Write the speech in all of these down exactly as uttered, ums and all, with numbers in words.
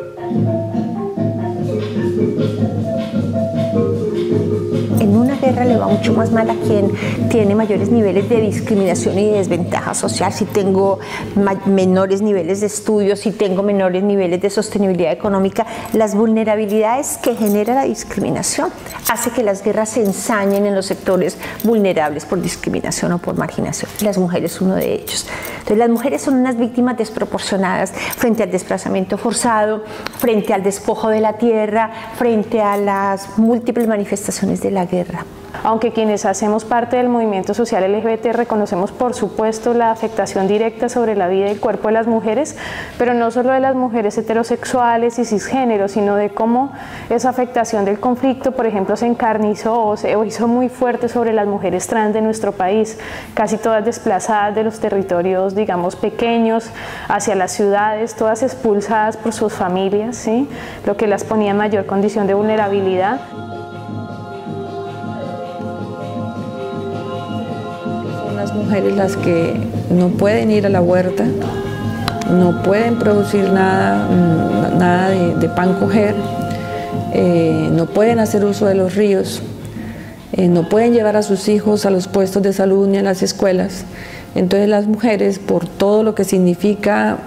En una guerra le va mucho más mal a quien tiene mayores niveles de discriminación y de desventaja social. Si tengo menores niveles de estudio, si tengo menores niveles de sostenibilidad económica, las vulnerabilidades que genera la discriminación hace que las guerras se ensañen en los sectores vulnerables por discriminación o por marginación. Las mujeres uno de ellos. Entonces las mujeres son unas víctimas desproporcionadas frente al desplazamiento forzado, frente al despojo de la tierra, frente a las múltiples manifestaciones de la guerra. Aunque quienes hacemos parte del movimiento social L G B T reconocemos por supuesto la afectación directa sobre la vida y el cuerpo de las mujeres, pero no solo de las mujeres heterosexuales y cisgéneros, sino de cómo esa afectación del conflicto, por ejemplo, se encarnizó o se hizo muy fuerte sobre las mujeres trans de nuestro país, casi todas desplazadas de los territorios, digamos, pequeños hacia las ciudades, todas expulsadas por sus familias, ¿sí? Lo que las ponía en mayor condición de vulnerabilidad. Las mujeres las que no pueden ir a la huerta, no pueden producir nada, nada de, de pan coger, eh, no pueden hacer uso de los ríos, eh, no pueden llevar a sus hijos a los puestos de salud ni a las escuelas. Entonces las mujeres, por todo lo que significa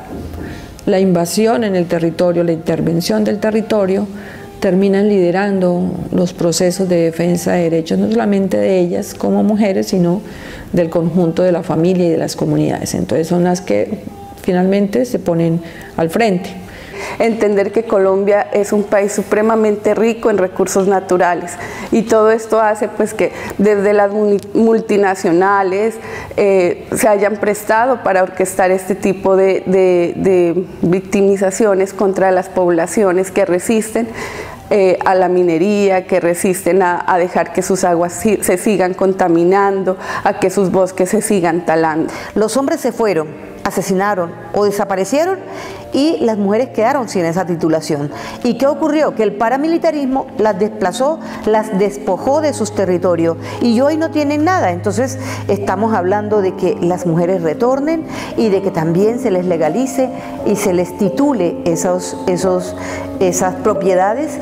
la invasión en el territorio, la intervención del territorio, terminan liderando los procesos de defensa de derechos, no solamente de ellas como mujeres, sino del conjunto de la familia y de las comunidades. Entonces son las que finalmente se ponen al frente. Entender que Colombia es un país supremamente rico en recursos naturales y todo esto hace pues que desde las multinacionales eh, se hayan prestado para orquestar este tipo de, de, de victimizaciones contra las poblaciones que resisten Eh, a la minería, que resisten a, a dejar que sus aguas si, se sigan contaminando, a que sus bosques se sigan talando. Los hombres se fueron, asesinaron o desaparecieron y las mujeres quedaron sin esa titulación. ¿Y qué ocurrió? Que el paramilitarismo las desplazó, las despojó de sus territorios y hoy no tienen nada. Entonces estamos hablando de que las mujeres retornen y de que también se les legalice y se les titule esos, esos, esas propiedades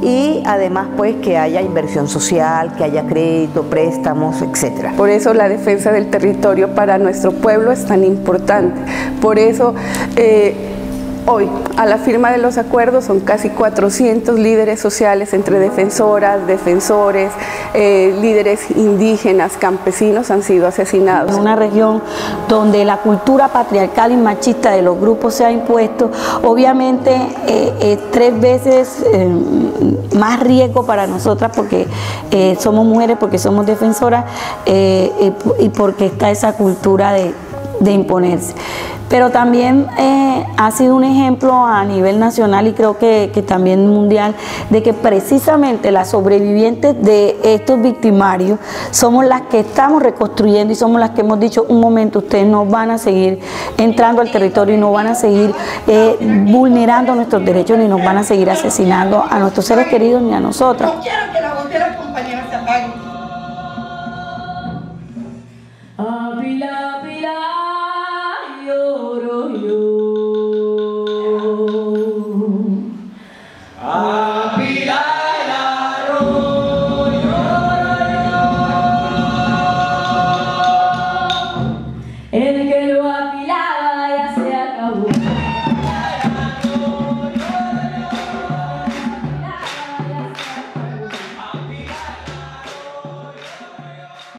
y además pues que haya inversión social, que haya crédito, préstamos, etcétera. Por eso la defensa del territorio para nuestro pueblo es tan importante. Por eso eh, hoy, a la firma de los acuerdos, son casi cuatrocientos líderes sociales entre defensoras, defensores, eh, líderes indígenas, campesinos han sido asesinados. En una región donde la cultura patriarcal y machista de los grupos se ha impuesto, obviamente eh, eh, tres veces eh, más riesgo para nosotras porque eh, somos mujeres, porque somos defensoras eh, eh, y porque está esa cultura de, de imponerse. Pero también eh, ha sido un ejemplo a nivel nacional y creo que, que también mundial de que precisamente las sobrevivientes de estos victimarios somos las que estamos reconstruyendo y somos las que hemos dicho un momento, ustedes no van a seguir entrando al territorio y no van a seguir eh, vulnerando nuestros derechos ni nos van a seguir asesinando a nuestros seres queridos ni a nosotras. No quiero que las bomberas compañeras se apaguen.